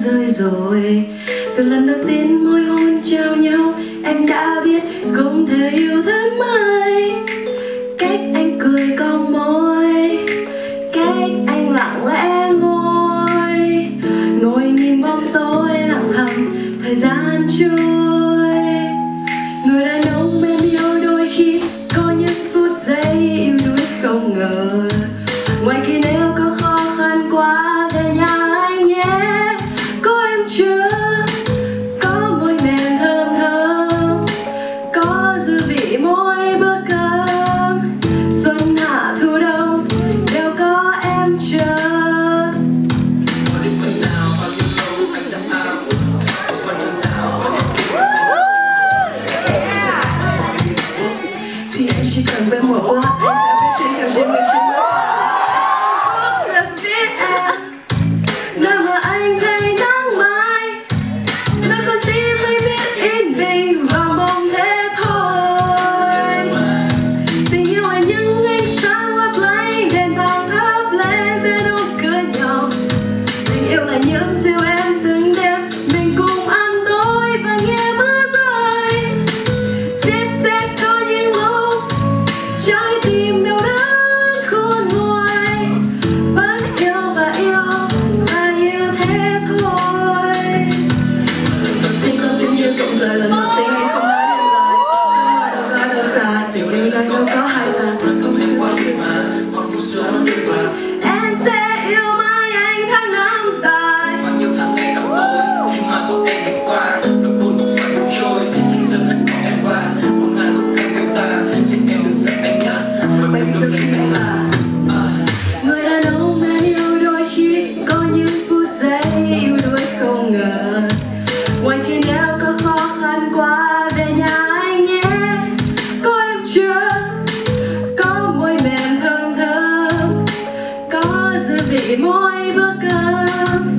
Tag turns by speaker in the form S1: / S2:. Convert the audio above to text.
S1: rơi rồi. Từ lần đầu tiên môi hôn trao nhau, em đã biết không thể yêu thêm mãi. Cách anh cười cong môi, cách anh lặng lẽ ngồi nhìn bóng tối lặng thầm thời gian trôi. Người đàn ông em yêu đôi khi có những phút giây yêu đuối không ngờ. Ngoài kia nếu có khó khăn quá về nhà anh nhé, có em chưa, có môi mềm thơm thơm, có dư vị mỗi bữa cơm. Xuân hạ thu đông đều có em chờ. Thì em chỉ cần với một bước nơi mà anh thấy nắng mai, nơi con tim anh biết in mình vào mong thế thôi. Tình yêu là những ánh sáng lấp lánh, đèn vàng thắp lên bên ôm cửa nhau. Tình yêu là những rượu em từng đêm mình cùng ăn tối và nghe mưa rơi. Biết sẽ có những lúc trái tim đau đớn khôn nguôi, vẫn yêu và yêu thế thôi. Tình con tim như rộng rời lần đầu tiên anh không nói nên lời. Gió mơ đâu có đâu xa, tình yêu đây đâu có hai ta. Em sẽ yêu mãi anh tháng năm dài.
S2: Bao nhiêu tháng ngày tắm tối khi mà có em đi qua, nỗi buồn một phần buồn trôi khi dần tất cả em và một ngàn khúc ca em ta. Xin em đừng giận anh nhé, bởi vì đôi khi anh là
S1: người đàn ông em yêu đôi khi có những phút giây yêu đuối không ngờ. Ngoài kia nếu có khó khăn quá về nhà anh nhé, có em chưa, có môi mềm thơm thơm, có dư vị mỗi bữa cơm.